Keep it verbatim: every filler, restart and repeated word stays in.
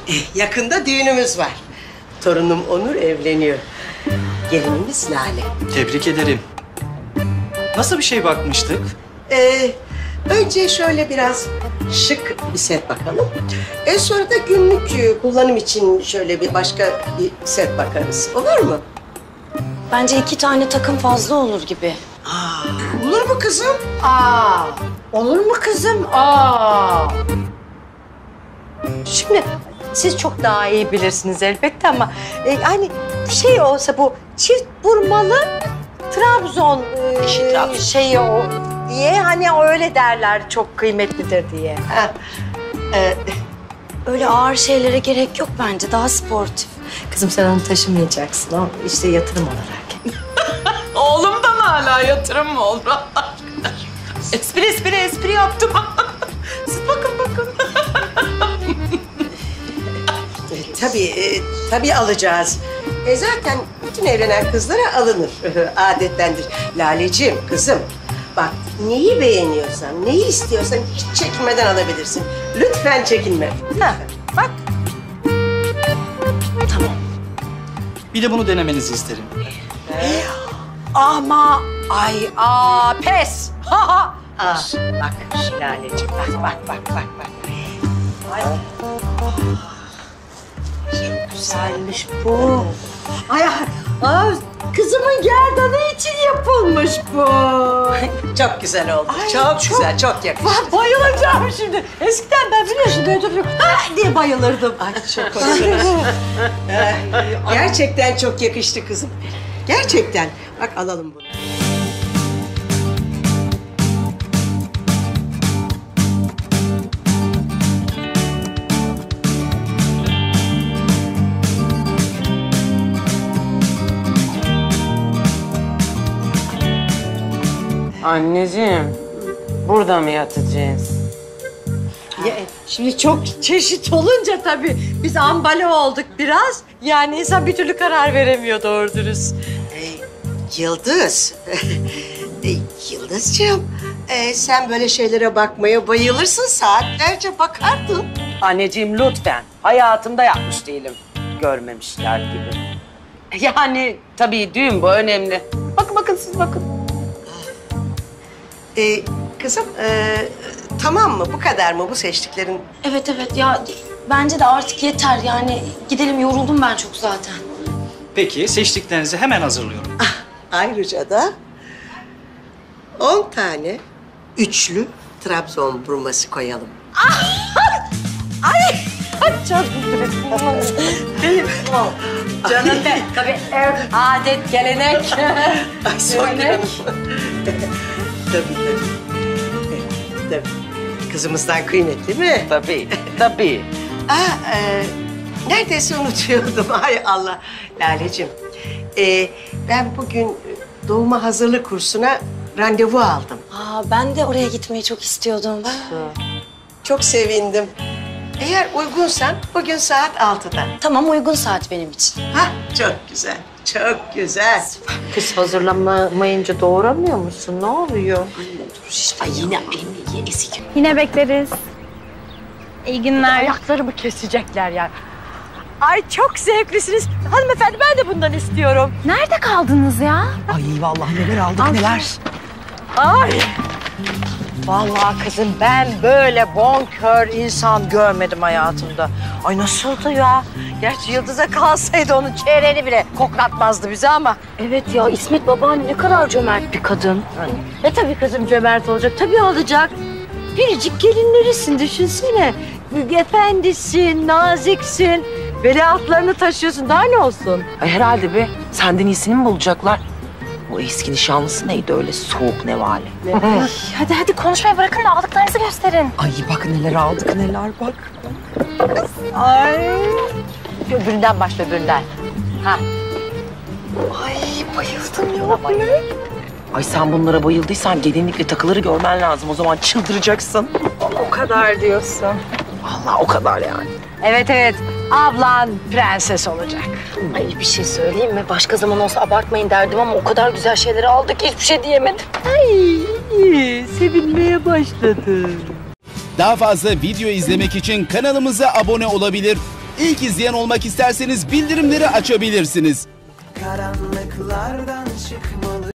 Yakında düğünümüz var. Torunum Onur evleniyor. Gelinimiz Lale. Tebrik ederim. Nasıl bir şey bakmıştık? Ee, önce şöyle biraz şık bir set bakalım. E sonra da günlük e, kullanım için şöyle bir başka bir set bakarız. Olur mu? Bence iki tane takım fazla olur gibi. Aa, olur mu kızım? Aa, olur mu kızım? Aa. Şimdi siz çok daha iyi bilirsiniz elbette ama e, hani şey olsa bu çift vurmalı Trabzon e, Trabzon. şeyi o diye hani öyle derler çok kıymetlidir diye. Ha, e, Öyle ağır şeylere gerek yok bence. Daha sportif. Kızım sen onu taşımayacaksın o işte yatırım olarak. Oğlumdan hala yatırım mı olur? espri espri espri yaptım. Siz bakın bakın. e, tabii, e, tabii alacağız. E, zaten bütün evlenen kızlara alınır. Adettendir. Laleciğim, kızım. Bak neyi beğeniyorsan, neyi istiyorsan hiç çekinmeden alabilirsin. Lütfen çekinme. Ha, bak Bir de bunu denemenizi isterim. ama ay aa pes. Ha ha. Aa, bak Laleciğim, bak bak bak bak bak. Ay. Çok güzelmiş bu. Ay, ay, kızımın gerdanı için yapılmış bu. Çok güzel oldu. Ay, çok, çok- güzel, çok yakıştı. Ben bayılacağım şimdi. Eskiden ben biliyorsun böyle durup ha diye bayılırdım. Ay çok hoş. Ee, Gerçekten çok yakıştı kızım. Gerçekten. Bak alalım bunu. Anneciğim, burada mı yatacağız? Ya, şimdi çok çeşit olunca tabii biz ambale olduk biraz. Yani insan bir türlü karar veremiyor doğru dürüst. Ee, Yıldız. Ee, Yıldızcığım. ee, sen böyle şeylere bakmaya bayılırsın. Saatlerce bakardın. Anneciğim lütfen. Hayatımda yapmış değilim. Görmemişler gibi. Yani tabii düğün bu önemli. Bakın bakın siz bakın. Ee, kızım ee, tamam mı? Bu kadar mı bu seçtiklerin? Evet evet ya bence de artık yeter yani. Gidelim yoruldum ben çok zaten. Peki, seçtiklerinizi hemen hazırlıyorum. Ayrıca da on tane üçlü Trabzon burması koyalım. Çok benim canım be. Tabii ev, adet, gelenek. Ay sonra. Gelenek. Tabii tabii. Evet, tabii. Kızımızdan kıymetli mi? Tabii, tabii. Aa, e, neredeyse unutuyordum. Ay Allah. Laleciğim, e, ben bugün doğuma hazırlık kursuna randevu aldım. Aa, ben de oraya gitmeyi çok istiyordum. Çok sevindim. Eğer uygunsan bugün saat altıda. Tamam uygun saat benim için. Hah, çok güzel, çok güzel. Kız hazırlanmayınca doğuramıyor musun? Ne oluyor? Ay yine aynı eski. Yine bekleriz. İyi günler. Ayaklarımı kesecekler yani. Ay çok zevklisiniz. Hanımefendi ben de bundan istiyorum. Nerede kaldınız ya? Ay vallahi neler aldık neler. Ay. Vallahi kızım ben böyle bonkör insan görmedim hayatımda. Ay nasıldı ya? Gerçi Yıldız'a kalsaydı onun çeyreğini bile koklatmazdı bize ama. Evet ya İsmet babaanne ne kadar cömert bir kadın. E tabii kızım cömert olacak. Tabii olacak. Biricik gelinlerisin düşünsene. Efendisin, naziksin. Veliahtlarını taşıyorsun. Daha ne olsun? Ay herhalde be senden iyisini mi bulacaklar? Bu eski nişanlısı neydi öyle soğuk nevale. Hadi hadi konuşmayı bırakın da aldıklarınızı gösterin. Ay bak neler aldık neler bak. Ay. Öbüründen başla öbüründen. Ha. Ay bayıldım ya bayıldım. Ay sen bunlara bayıldıysan gelinlikle takıları görmen lazım. O zaman çıldıracaksın. O kadar diyorsun. Vallahi o kadar yani. Evet evet. Ablan prenses olacak. Ay bir şey söyleyeyim mi? Başka zaman olsa abartmayın derdim ama o kadar güzel şeyleri aldık ki hiçbir şey diyemedim. Ay iyi. Sevinmeye başladım. Daha fazla video izlemek için kanalımıza abone olabilir. ilk izleyen olmak isterseniz bildirimleri açabilirsiniz. Karanlıklardan çıkmalı.